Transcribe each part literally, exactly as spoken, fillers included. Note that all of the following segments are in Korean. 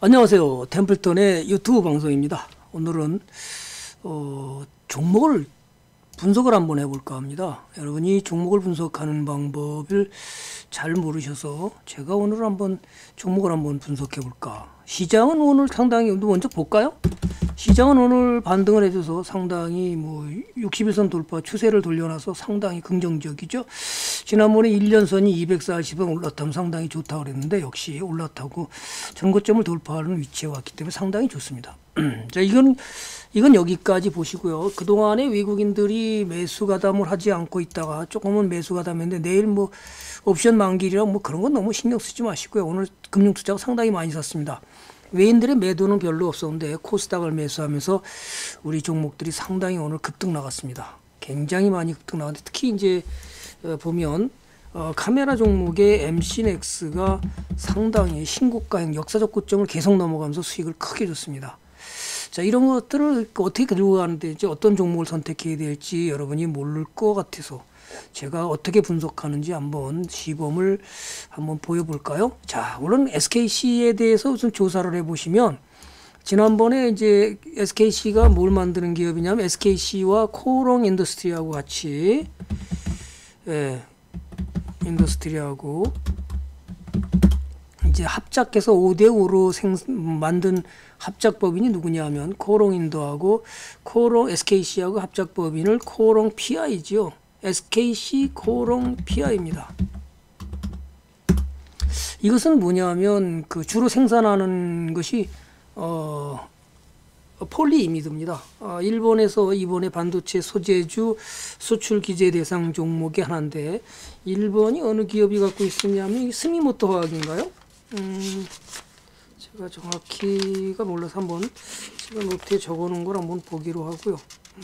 안녕하세요. 템플턴의 유튜브 방송입니다. 오늘은 어, 종목을 분석을 한번 해볼까 합니다. 여러분이 종목을 분석하는 방법을 잘 모르셔서 제가 오늘 한번 종목을 한번 분석해 볼까. 시장은 오늘 상당히 먼저 볼까요? 시장은 오늘 반등을 해줘서 상당히 뭐 육십 일선 돌파 추세를 돌려놔서 상당히 긍정적이죠. 지난번에 일 년선이 이백사십 원 올라타면 상당히 좋다고 그랬는데 역시 올라타고 전고점을 돌파하는 위치에 왔기 때문에 상당히 좋습니다. 자, 이건 이건 여기까지 보시고요. 그동안에 외국인들이 매수 가담을 하지 않고 있다가 조금은 매수 가담했는데 내일 뭐 옵션 만기이라 뭐 그런 건 너무 신경 쓰지 마시고요. 오늘 금융투자가 상당히 많이 샀습니다. 외인들의 매도는 별로 없었는데 코스닥을 매수하면서 우리 종목들이 상당히 오늘 급등 나갔습니다. 굉장히 많이 급등 나갔는데 특히 이제 보면 어, 카메라 종목의 엠씨넥스가 상당히 신고가형 역사적 고점을 계속 넘어가면서 수익을 크게 줬습니다. 자, 이런 것들을 어떻게 들고 가는데 이제 어떤 종목을 선택해야 될지 여러분이 모를 것 같아서 제가 어떻게 분석하는지 한번 시범을 한번 보여볼까요? 자, 물론 에스케이씨에 대해서 우선 조사를 해보시면 지난번에 이제 에스케이씨가 뭘 만드는 기업이냐면 에스케이씨와 코오롱 인더스트리하고 같이 예, 인더스트리하고 이제 합작해서 오 대 오로 생, 만든 합작법인이 누구냐 하면 코오롱 인더하고 코오롱 에스케이씨하고 합작법인을 코오롱 피아이죠. 에스케이씨 코오롱 피아이입니다. 이것은 뭐냐면 그 주로 생산하는 것이 어, 폴리이미드입니다. 어, 일본에서 이번에 반도체 소재주 수출 규제 대상 종목의 하나인데 일본이 어느 기업이 갖고 있었냐면 스미모토 화학인가요? 음, 제가 정확히가 몰라서 한번 제가 노트에 적어놓은 걸 한번 보기로 하고요.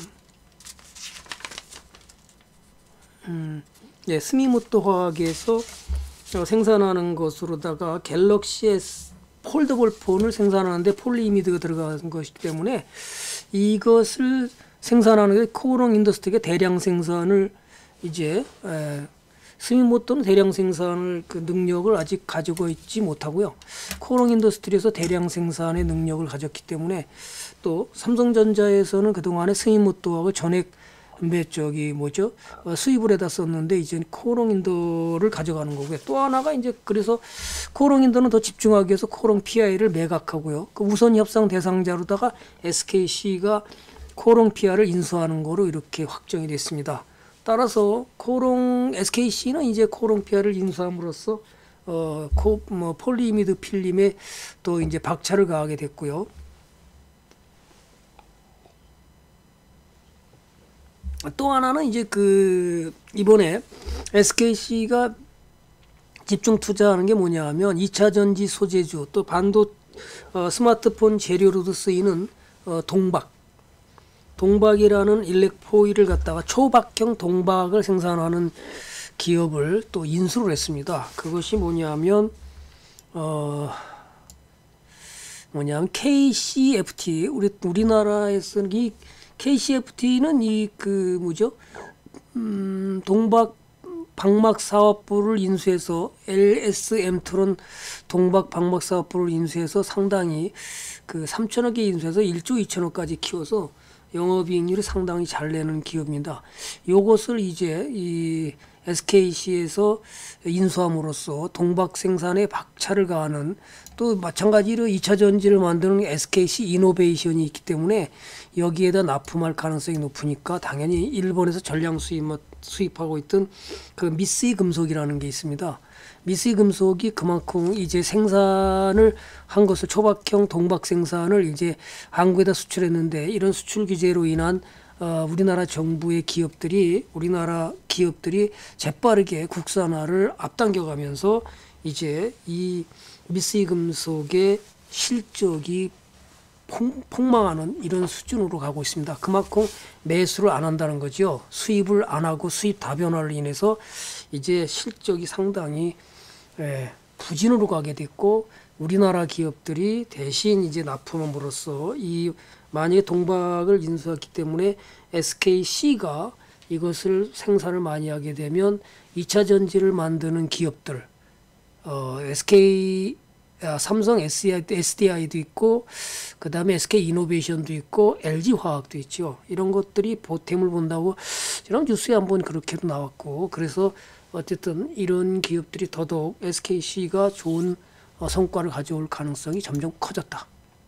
음, 예, 스미모토 화학에서 어, 생산하는 것으로다가 갤럭시 S 폴더블 폰을 생산하는데 폴리이미드가 들어간 것이기 때문에 이것을 생산하는 게 코오롱 인더스트리가 대량 생산을 이제 에, 스미모토는 대량 생산을 그 능력을 아직 가지고 있지 못하고요. 코오롱 인더스트리에서 대량 생산의 능력을 가졌기 때문에 또 삼성전자에서는 그동안에 스미모토하고 전액 매 저기 뭐죠 어, 수입을 해다 썼는데 이제 코오롱 인더를 가져가는 거고요. 또 하나가 이제 그래서 코오롱 인더는 더 집중하기 위해서 코오롱 피아이를 매각하고요. 그 우선 협상 대상자로다가 에스케이씨가 코오롱 피아이를 인수하는 거로 이렇게 확정이 됐습니다. 따라서 코오롱 에스케이씨는 이제 코오롱 피아이를 인수함으로써 어, 코, 뭐 폴리이미드 필름에 또 이제 박차를 가하게 됐고요. 또 하나는 이제 그 이번에 에스케이씨가 집중 투자하는 게 뭐냐 하면 이 차 전지 소재주 또 반도 어, 스마트폰 재료로도 쓰이는 어, 동박 동박이라는 일렉포일을 갖다가 초박형 동박을 생산하는 기업을 또 인수를 했습니다. 그것이 뭐냐면 어 뭐냐면 케이씨에프티 우리 우리나라에서는 이 케이씨에프티는 이 그 뭐죠? 음, 동박 방막 사업부를 인수해서 엘에스엠트론 동박 방막 사업부를 인수해서 상당히 그 삼천억에 인수해서 일조 이천억까지 키워서 영업이익률이 상당히 잘 내는 기업입니다. 요것을 이제 이 에스케이씨에서 인수함으로써 동박 생산에 박차를 가하는 또 마찬가지로 이 차 전지를 만드는 에스케이씨 이노베이션이 있기 때문에 여기에다 납품할 가능성이 높으니까 당연히 일본에서 전량 수입, 수입하고 있던 그 미쓰이 금속이라는 게 있습니다. 미쓰이 금속이 그만큼 이제 생산을 한 것을 초박형 동박 생산을 이제 한국에다 수출했는데 이런 수출 규제로 인한 어, 우리나라 정부의 기업들이 우리나라 기업들이 재빠르게 국산화를 앞당겨가면서 이제 이 미쓰이 금속의 실적이 폭, 폭망하는 이런 수준으로 가고 있습니다. 그만큼 매수를 안 한다는 거죠. 수입을 안 하고 수입 다변화를 인해서 이제 실적이 상당히 예, 부진으로 가게 됐고 우리나라 기업들이 대신 이제 납품함으로써 이 만약에 동박을 인수했기 때문에 에스케이씨가 이것을 생산을 많이 하게 되면 이 차 전지를 만드는 기업들 어, 에스케이 아, 삼성 에스디아이도 있고 그 다음에 에스케이이노베이션도 있고 엘지화학도 있죠. 이런 것들이 보탬을 본다고 지난 뉴스에 한번 그렇게도 나왔고, 그래서 어쨌든 이런 기업들이 더더욱 에스케이씨가 좋은 성과를 가져올 가능성이 점점 커졌다.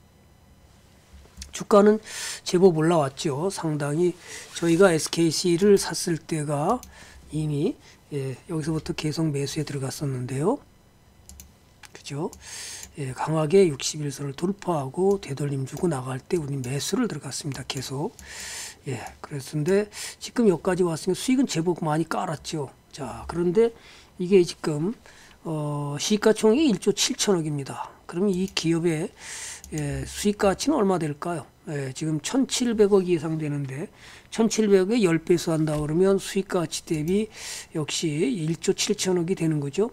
주가는 제법 올라왔죠. 상당히 저희가 에스케이씨를 샀을 때가 이미 예, 여기서부터 계속 매수에 들어갔었는데요. 그죠? 예, 강하게 육십일 선을 돌파하고 되돌림 주고 나갈 때 우리 매수를 들어갔습니다. 계속. 예, 그랬는데 지금 여기까지 왔으니까 수익은 제법 많이 깔았죠. 자, 그런데 이게 지금 어, 시가총액이 일조 칠천억입니다. 그러면 이 기업의 예, 수익 가치는 얼마 될까요? 예, 지금 천칠백억 이상 되는데 천칠백억에 십 배수 한다 그러면 수익 가치 대비 역시 일조 칠천억이 되는 거죠.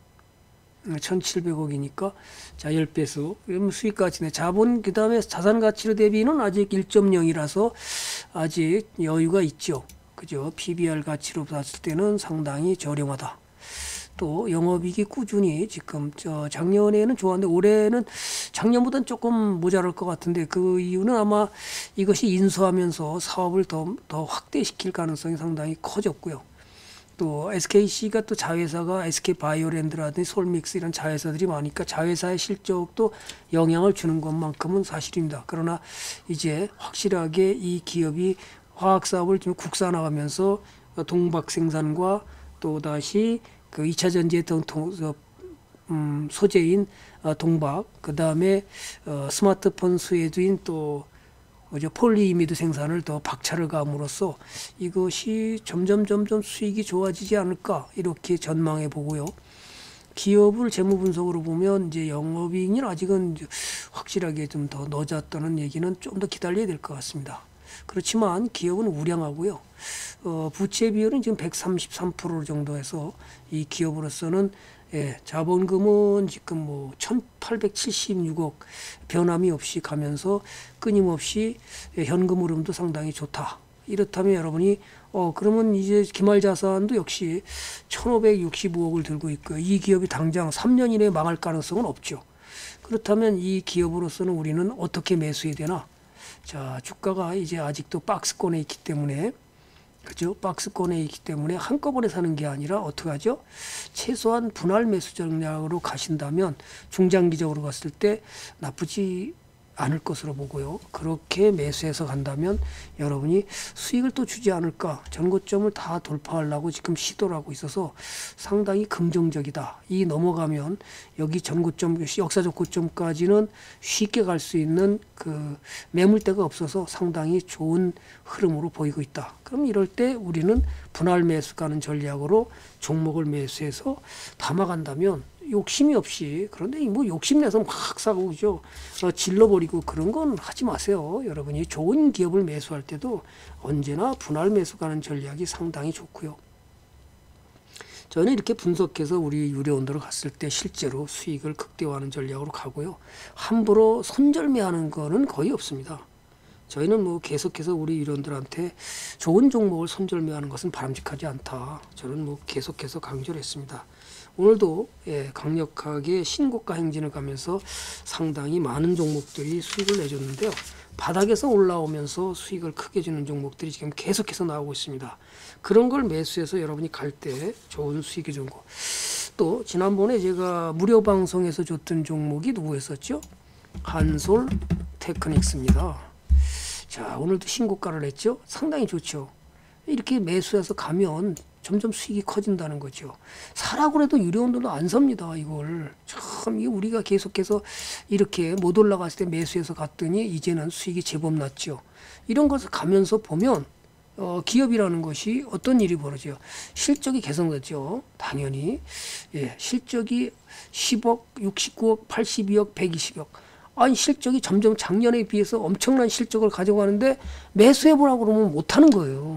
천칠백억이니까 자 십 배수 그럼 수익 가치네. 자본 그 다음에 자산 가치로 대비는 아직 일 점 영이라서 아직 여유가 있죠. 그죠? 피비알 가치로 봤을 때는 상당히 저렴하다. 또 영업이익이 꾸준히 지금 저 작년에는 좋았는데 올해는 작년보다는 조금 모자랄 것 같은데 그 이유는 아마 이것이 인수하면서 사업을 더, 더 확대시킬 가능성이 상당히 커졌고요. 또 에스케이씨가 또 자회사가 에스케이바이오랜드라든지 솔믹스 이런 자회사들이 많으니까 자회사의 실적도 영향을 주는 것만큼은 사실입니다. 그러나 이제 확실하게 이 기업이 화학사업을 좀 국산화하면서 동박 생산과 또 다시 그 이 차 전지의 음, 소재인 동박, 그 다음에 어, 스마트폰 수혜주인 또 뭐죠? 폴리이미드 생산을 더 박차를 가함으로써 이것이 점점 점점 수익이 좋아지지 않을까 이렇게 전망해 보고요. 기업을 재무 분석으로 보면 이제 영업이익은 아직은 확실하게 좀 더 늦었다는 얘기는 좀 더 기다려야 될 것 같습니다. 그렇지만 기업은 우량하고요. 어, 부채 비율은 지금 백삼십삼 퍼센트 정도에서 이 기업으로서는 예, 자본금은 지금 뭐 천팔백칠십육억 변함이 없이 가면서 끊임없이 예, 현금 흐름도 상당히 좋다. 이렇다면 여러분이 어 그러면 이제 기말자산도 역시 천오백육십오억을 들고 있고요. 이 기업이 당장 삼 년 이내에 망할 가능성은 없죠. 그렇다면 이 기업으로서는 우리는 어떻게 매수해야 되나? 자, 주가가 이제 아직도 박스권에 있기 때문에 그죠? 박스권에 있기 때문에 한꺼번에 사는 게 아니라 어떻게 하죠? 최소한 분할 매수 전략으로 가신다면 중장기적으로 갔을 때 나쁘지 않을 것으로 보고요. 그렇게 매수해서 간다면 여러분이 수익을 또 주지 않을까. 전고점을 다 돌파하려고 지금 시도를 하고 있어서 상당히 긍정적이다. 이 넘어가면 여기 전고점, 역사적 고점까지는 쉽게 갈 수 있는 그 매물대가 없어서 상당히 좋은 흐름으로 보이고 있다. 그럼 이럴 때 우리는 분할 매수 가는 전략으로 종목을 매수해서 담아간다면 욕심이 없이, 그런데 뭐 욕심내서 막 사고 그죠? 어, 질러버리고 그런 건 하지 마세요. 여러분이 좋은 기업을 매수할 때도 언제나 분할 매수 가는 전략이 상당히 좋고요. 저는 이렇게 분석해서 우리 유료원도로 갔을 때 실제로 수익을 극대화하는 전략으로 가고요. 함부로 손절매하는 거는 거의 없습니다. 저희는 뭐 계속해서 우리 유료원들한테 좋은 종목을 손절매하는 것은 바람직하지 않다. 저는 뭐 계속해서 강조를 했습니다. 오늘도 예, 강력하게 신고가 행진을 가면서 상당히 많은 종목들이 수익을 내줬는데요. 바닥에서 올라오면서 수익을 크게 주는 종목들이 지금 계속해서 나오고 있습니다. 그런 걸 매수해서 여러분이 갈 때 좋은 수익이 준 거. 또 지난번에 제가 무료 방송에서 줬던 종목이 누구였었죠? 한솔 테크닉스입니다. 자, 오늘도 신고가를 했죠? 상당히 좋죠. 이렇게 매수해서 가면 점점 수익이 커진다는 거죠. 사라고 해도 유료원도는 안 삽니다. 이걸 참 이게 우리가 계속해서 이렇게 못 올라갔을 때 매수해서 갔더니 이제는 수익이 제법 났죠. 이런 것을 가면서 보면 어, 기업이라는 것이 어떤 일이 벌어져요. 실적이 개선되죠. 당연히 예, 실적이 십억, 육십구억, 팔십이억, 백이십억. 아니 실적이 점점 작년에 비해서 엄청난 실적을 가져가는데 매수해보라고 그러면 못하는 거예요.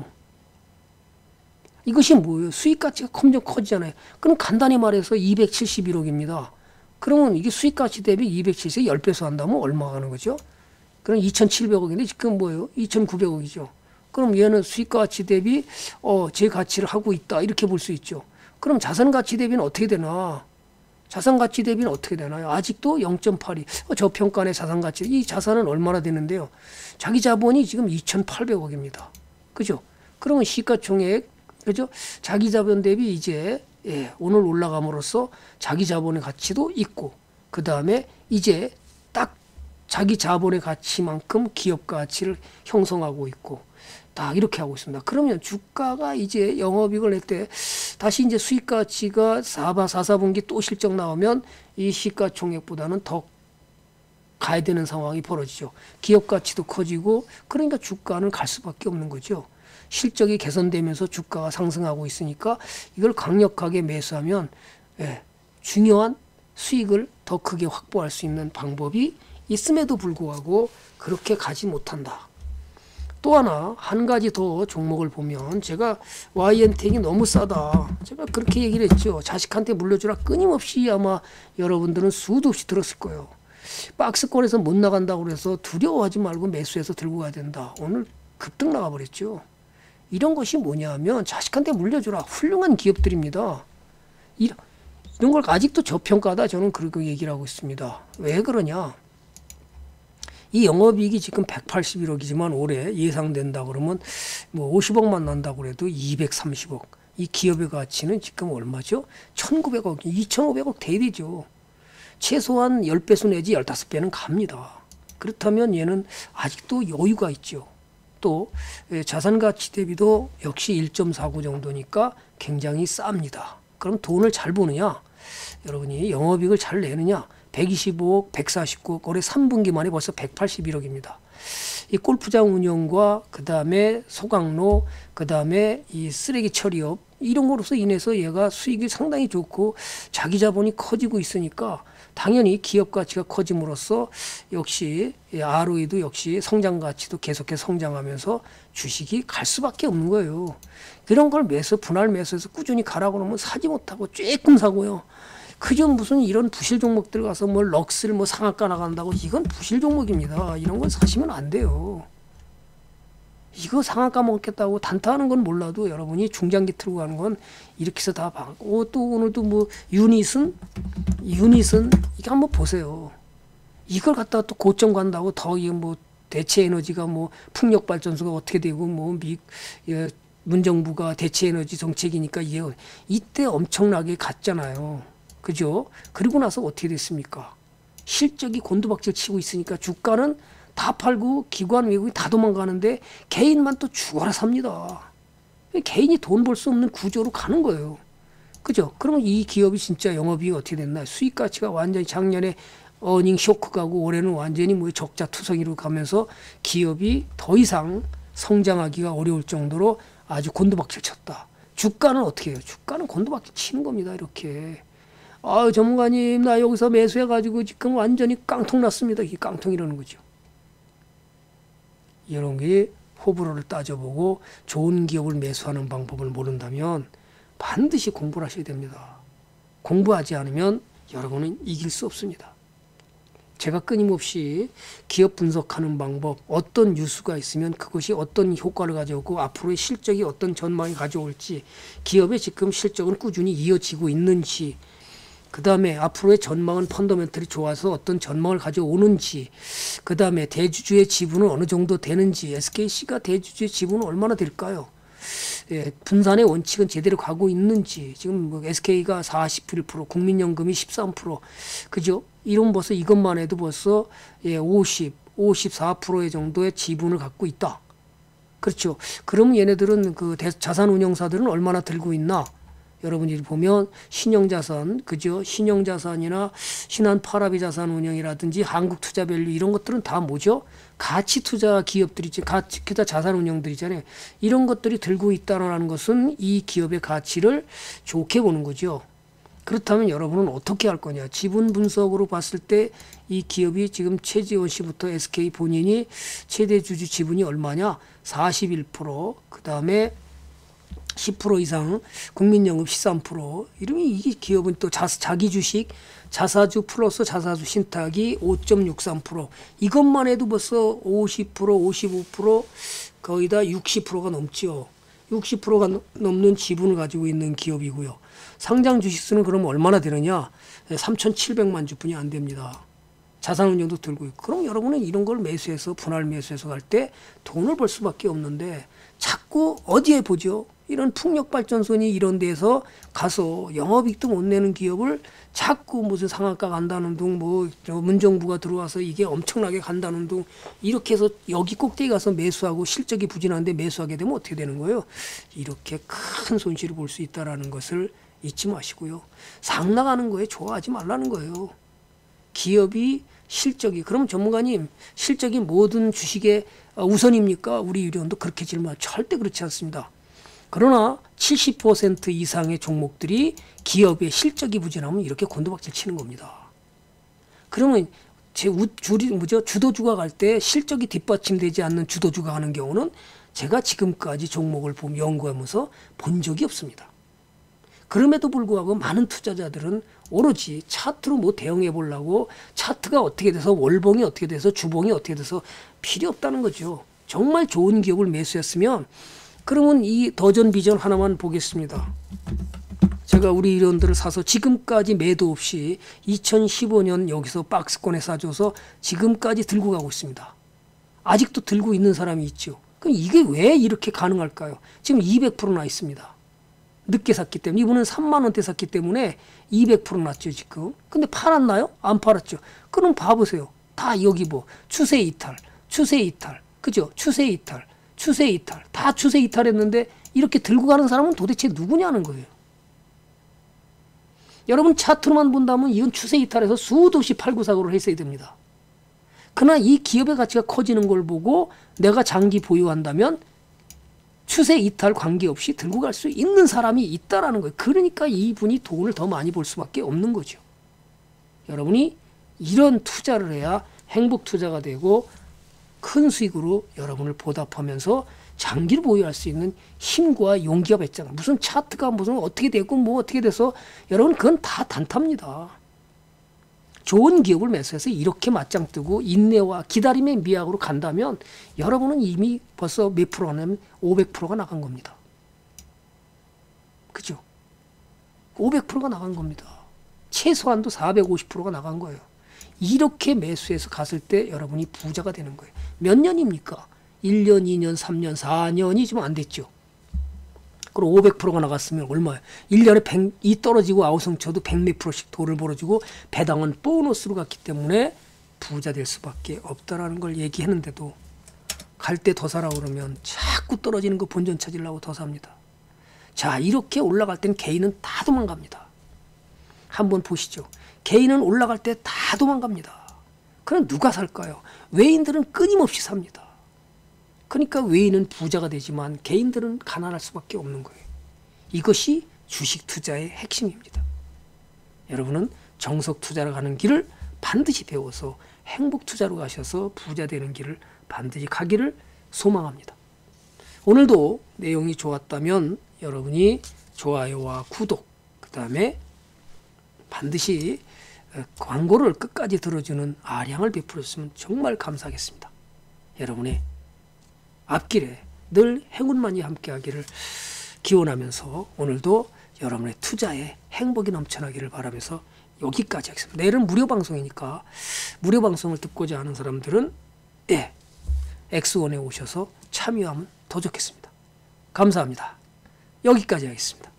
이것이 뭐예요? 수익 가치가 점점 커지잖아요. 그럼 간단히 말해서 이백칠십일억입니다. 그러면 이게 수익 가치 대비 이백칠십에 십 배수 한다면 얼마 가는 거죠? 그럼 이천칠백억인데 지금 뭐예요? 이천구백억이죠. 그럼 얘는 수익 가치 대비 어, 제 가치를 하고 있다. 이렇게 볼 수 있죠. 그럼 자산 가치 대비는 어떻게 되나? 자산 가치 대비는 어떻게 되나요? 아직도 영 점 팔이 저평가의 자산 가치. 이 자산은 얼마나 되는데요? 자기 자본이 지금 이천팔백억입니다. 그죠? 그러면 시가총액, 그죠? 자기 자본 대비 이제 예, 오늘 올라감으로써 자기 자본의 가치도 있고, 그 다음에 이제 딱 자기 자본의 가치만큼 기업 가치를 형성하고 있고, 딱 이렇게 하고 있습니다. 그러면 주가가 이제 영업이익을 낼 때 다시 이제 수익 가치가 사 사 분기 또 실적 나오면 이 시가총액보다는 더 가야 되는 상황이 벌어지죠. 기업 가치도 커지고, 그러니까 주가는 갈 수밖에 없는 거죠. 실적이 개선되면서 주가가 상승하고 있으니까 이걸 강력하게 매수하면 예, 중요한 수익을 더 크게 확보할 수 있는 방법이 있음에도 불구하고 그렇게 가지 못한다. 또 하나 한 가지 더 종목을 보면, 제가 와이엔텍이 너무 싸다, 제가 그렇게 얘기를 했죠. 자식한테 물려주라 끊임없이 아마 여러분들은 수도 없이 들었을 거예요. 박스권에서 못 나간다고 그래서 두려워하지 말고 매수해서 들고 가야 된다. 오늘 급등 나가버렸죠. 이런 것이 뭐냐 하면 자식한테 물려주라, 훌륭한 기업들입니다. 이런, 이런 걸 아직도 저평가다, 저는 그렇게 얘기를 하고 있습니다. 왜 그러냐, 이 영업이익이 지금 백팔십일억이지만 올해 예상된다 그러면 뭐 오십억만 난다고 그래도 이백삼십억. 이 기업의 가치는 지금 얼마죠? 천구백억, 이천오백억 돼야 되죠. 최소한 십 배수 내지 십오 배는 갑니다. 그렇다면 얘는 아직도 여유가 있죠. 또 자산 가치 대비도 역시 일 점 사구 정도니까 굉장히 쌉니다. 그럼 돈을 잘 버느냐? 여러분이 영업이익을 잘 내느냐? 백이십오억, 백사십구억, 올해 삼 분기 만에 벌써 백팔십일억입니다. 이 골프장 운영과 그 다음에 소각로, 그 다음에 이 쓰레기 처리업, 이런 거로서 인해서 얘가 수익이 상당히 좋고 자기 자본이 커지고 있으니까 당연히 기업 가치가 커짐으로써 역시 알오이도 역시 성장 가치도 계속해서 성장하면서 주식이 갈 수밖에 없는 거예요. 그런 걸 매수, 분할 매수해서 꾸준히 가라고 하면 사지 못하고 쬐끔 사고요. 그저 무슨 이런 부실 종목들 가서 뭐 럭스를 뭐 상한가 나간다고, 이건 부실 종목입니다. 이런 건 사시면 안 돼요. 이거 상한가 먹겠다고 단타하는 건 몰라도 여러분이 중장기 틀고 가는 건 이렇게 해서 다 봐고, 또 오늘도 뭐 유닛은 유닛은 이거 한번 보세요. 이걸 갖다가 또 고점 간다고 더 이거 뭐 대체 에너지가 뭐 풍력 발전소가 어떻게 되고 뭐 미 예, 문정부가 대체 에너지 정책이니까 이게 이때 엄청나게 갔잖아요. 그죠? 그리고 나서 어떻게 됐습니까? 실적이 곤두박질 치고 있으니까 주가는 다 팔고 기관 외국인 다 도망가는데 개인만 또 죽어라 삽니다. 개인이 돈 벌 수 없는 구조로 가는 거예요. 그죠? 그러면 이 기업이 진짜 영업이익이 어떻게 됐나? 수익 가치가 완전히 작년에 어닝 쇼크 가고 올해는 완전히 뭐 적자 투성이로 가면서 기업이 더 이상 성장하기가 어려울 정도로 아주 곤두박질 쳤다. 주가는 어떻게 해요? 주가는 곤두박질 치는 겁니다. 이렇게. 아, 전문가님 나 여기서 매수해가지고 지금 완전히 깡통 났습니다. 이게 깡통이라는 거죠. 이런 게 호불호를 따져보고 좋은 기업을 매수하는 방법을 모른다면 반드시 공부를 하셔야 됩니다. 공부하지 않으면 여러분은 이길 수 없습니다. 제가 끊임없이 기업 분석하는 방법, 어떤 뉴스가 있으면 그것이 어떤 효과를 가져오고 앞으로의 실적이 어떤 전망이 가져올지, 기업의 지금 실적은 꾸준히 이어지고 있는지, 그 다음에 앞으로의 전망은 펀더멘털이 좋아서 어떤 전망을 가져오는지, 그 다음에 대주주의 지분은 어느 정도 되는지, 에스케이씨가 대주주의 지분은 얼마나 될까요? 예, 분산의 원칙은 제대로 가고 있는지, 지금 뭐 에스케이가 사십일 퍼센트, 국민연금이 십삼 퍼센트, 그죠? 이런 벌써 이것만 해도 벌써 예, 오십, 오십사 퍼센트 정도의 지분을 갖고 있다. 그렇죠. 그럼 얘네들은 그 자산운용사들은 얼마나 들고 있나? 여러분들이 보면 신영자산, 그죠? 신영자산이나 신한파라비 자산운용이라든지 한국투자밸류 이런 것들은 다 뭐죠? 가치투자 기업들이지, 가치투자 자산운용들이잖아요. 이런 것들이 들고 있다는 것은 이 기업의 가치를 좋게 보는 거죠. 그렇다면 여러분은 어떻게 할 거냐? 지분 분석으로 봤을 때 이 기업이 지금 최지원 씨부터 에스케이 본인이 최대 주주 지분이 얼마냐? 사십일 퍼센트, 그 다음에 십 퍼센트 이상, 국민연금 십삼 퍼센트, 이러면 이게 기업은 또 자, 자기 주식, 자사주 플러스 자사주 신탁이 오 점 육삼 퍼센트, 이것만 해도 벌써 오십 퍼센트, 오십오 퍼센트, 거의 다 육십 퍼센트가 넘죠. 육십 퍼센트가 넘는 지분을 가지고 있는 기업이고요. 상장 주식수는 그럼 얼마나 되느냐? 삼천칠백만 주뿐이 안 됩니다. 자산운용도 들고 있고. 그럼 여러분은 이런 걸 매수해서 분할 매수해서 갈 때 돈을 벌 수밖에 없는데 자꾸 어디에 보죠? 이런 풍력발전소니 이런 데서 가서 영업이익도 못 내는 기업을 자꾸 무슨 상한가 간다는 둥, 뭐 문정부가 들어와서 이게 엄청나게 간다는 둥, 이렇게 해서 여기 꼭대기 가서 매수하고 실적이 부진한데 매수하게 되면 어떻게 되는 거예요? 이렇게 큰 손실을 볼 수 있다는 것을 잊지 마시고요. 상 나가는 거에 좋아하지 말라는 거예요. 기업이 실적이, 그럼 전문가님 실적이 모든 주식의 우선입니까? 우리 유료원도 그렇게 질문하죠. 절대 그렇지 않습니다. 그러나 칠십 퍼센트 이상의 종목들이 기업의 실적이 부진하면 이렇게 곤두박질 치는 겁니다. 그러면 제 우, 주리, 뭐죠? 주도주가 갈 때 실적이 뒷받침되지 않는 주도주가 하는 경우는 제가 지금까지 종목을 보면 연구하면서 본 적이 없습니다. 그럼에도 불구하고 많은 투자자들은 오로지 차트로 뭐 대응해 보려고 차트가 어떻게 돼서 월봉이 어떻게 돼서 주봉이 어떻게 돼서 필요 없다는 거죠. 정말 좋은 기업을 매수했으면, 그러면 이 더전 비전 하나만 보겠습니다. 제가 우리 이론들을 사서 지금까지 매도 없이 이천십오 년 여기서 박스권에 싸줘서 지금까지 들고 가고 있습니다. 아직도 들고 있는 사람이 있죠. 그럼 이게 왜 이렇게 가능할까요? 지금 이백 퍼센트 나 있습니다. 늦게 샀기 때문에. 이분은 삼만 원대 샀기 때문에 이백 퍼센트 났죠 지금. 근데 팔았나요? 안 팔았죠. 그럼 봐보세요. 다 여기 뭐 추세 이탈, 추세 이탈, 그죠? 추세 이탈, 추세 이탈, 다 추세 이탈했는데 이렇게 들고 가는 사람은 도대체 누구냐는 거예요. 여러분 차트로만 본다면 이건 추세 이탈해서 수도 없이 팔구사고를 했어야 됩니다. 그러나 이 기업의 가치가 커지는 걸 보고 내가 장기 보유한다면 추세 이탈 관계없이 들고 갈 수 있는 사람이 있다라는 거예요. 그러니까 이분이 돈을 더 많이 벌 수밖에 없는 거죠. 여러분이 이런 투자를 해야 행복 투자가 되고 큰 수익으로 여러분을 보답하면서 장기를 보유할 수 있는 힘과 용기가 뱉잖아. 무슨 차트가 무슨 어떻게 되고 뭐 어떻게 돼서, 여러분 그건 다 단타입니다. 좋은 기업을 매수해서 이렇게 맞짱 뜨고 인내와 기다림의 미학으로 간다면 여러분은 이미 벌써 몇 프로 하냐면 오백 퍼센트가 나간 겁니다. 그죠? 오백 퍼센트가 나간 겁니다. 최소한도 사백오십 퍼센트가 나간 거예요. 이렇게 매수해서 갔을 때 여러분이 부자가 되는 거예요. 몇 년입니까? 일 년, 이 년, 삼 년, 사 년이 좀 안 됐죠. 그럼 오백 퍼센트가 나갔으면 얼마예요? 일 년에 백이 떨어지고 아우성 쳐도 백 몇 프로씩 돈을 벌어주고 배당은 보너스로 갔기 때문에 부자 될 수밖에 없다라는 걸 얘기했는데도 갈 때 더 사라 그러면 자꾸 떨어지는 거 본전 찾으려고 더 삽니다. 자, 이렇게 올라갈 땐 개인은 다 도망갑니다. 한번 보시죠. 개인은 올라갈 때 다 도망갑니다. 그럼 누가 살까요? 외인들은 끊임없이 삽니다. 그러니까 외인은 부자가 되지만 개인들은 가난할 수밖에 없는 거예요. 이것이 주식 투자의 핵심입니다. 여러분은 정석 투자로 가는 길을 반드시 배워서 행복 투자로 가셔서 부자 되는 길을 반드시 가기를 소망합니다. 오늘도 내용이 좋았다면 여러분이 좋아요와 구독, 그 다음에 반드시 광고를 끝까지 들어주는 아량을 베풀었으면 정말 감사하겠습니다. 여러분의 앞길에 늘 행운만이 함께하기를 기원하면서 오늘도 여러분의 투자에 행복이 넘쳐나기를 바라면서 여기까지 하겠습니다. 내일은 무료 방송이니까 무료 방송을 듣고자 하는 사람들은 예, 엑스원에 오셔서 참여하면 더 좋겠습니다. 감사합니다. 여기까지 하겠습니다.